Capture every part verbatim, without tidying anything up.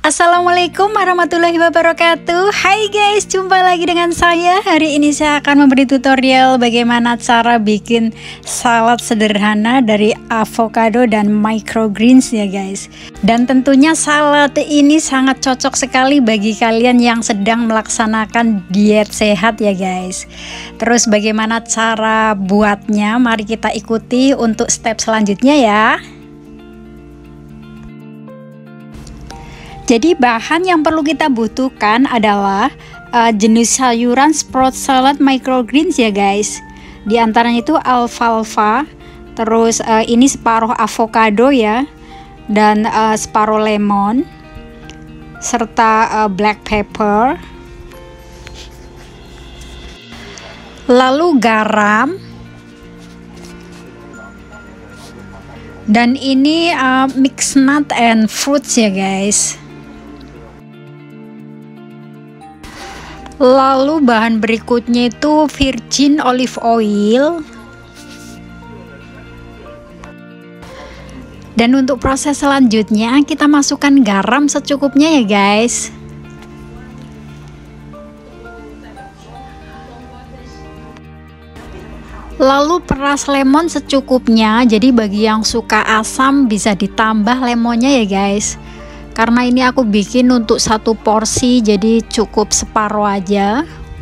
Assalamualaikum warahmatullahi wabarakatuh. Hai guys, jumpa lagi dengan saya. Hari ini saya akan memberi tutorial bagaimana cara bikin salad sederhana dari avocado dan microgreens ya guys. Dan tentunya salad ini sangat cocok sekali bagi kalian yang sedang melaksanakan diet sehat ya guys. Terus bagaimana cara buatnya? Mari kita ikuti untuk step selanjutnya ya. Jadi bahan yang perlu kita butuhkan adalah uh, jenis sayuran sprout salad microgreens ya guys. Di antaranya itu alfalfa, terus uh, ini separuh avocado ya, dan uh, separuh lemon, serta uh, black pepper, lalu garam, dan ini uh, mixed nut and fruits ya guys. Lalu bahan berikutnya itu virgin olive oil. Dan untuk proses selanjutnya kita masukkan garam secukupnya ya guys. Lalu peras lemon secukupnya. Jadi bagi yang suka asam bisa ditambah lemonnya ya guys. Karena ini aku bikin untuk satu porsi, jadi cukup separuh aja.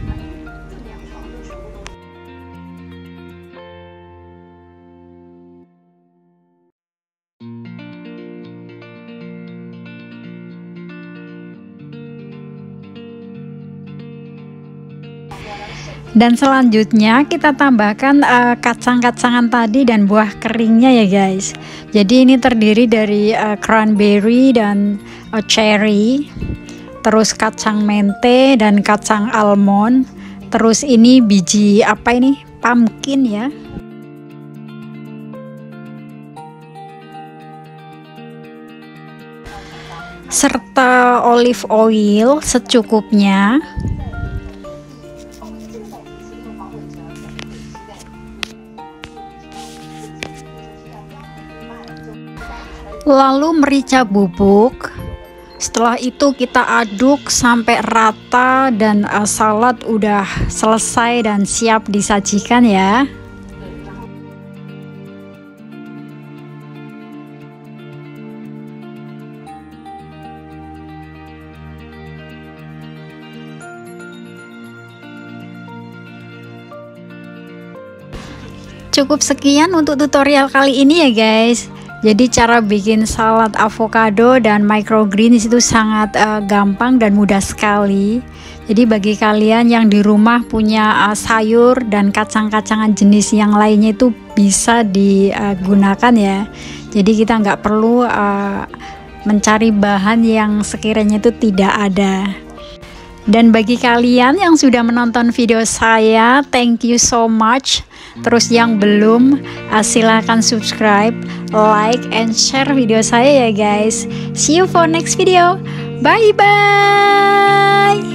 Dan selanjutnya kita tambahkan uh, kacang-kacangan tadi dan buah keringnya ya guys. Jadi ini terdiri dari uh, cranberry dan uh, cherry, terus kacang mente dan kacang almond, terus ini biji apa ini, pumpkin ya. Serta olive oil secukupnya. Lalu merica bubuk. Setelah itu kita aduk sampai rata dan uh, salad udah selesai dan siap disajikan ya. Cukup sekian untuk tutorial kali ini ya guys. Jadi cara bikin salad avocado dan microgreens itu sangat uh, gampang dan mudah sekali. Jadi bagi kalian yang di rumah punya uh, sayur dan kacang-kacangan jenis yang lainnya itu bisa digunakan ya. Jadi kita nggak perlu uh, mencari bahan yang sekiranya itu tidak ada. Dan bagi kalian yang sudah menonton video saya, thank you so much. Terus yang belum, uh, silahkan subscribe, like, and share video saya ya guys. See you for next video. Bye bye.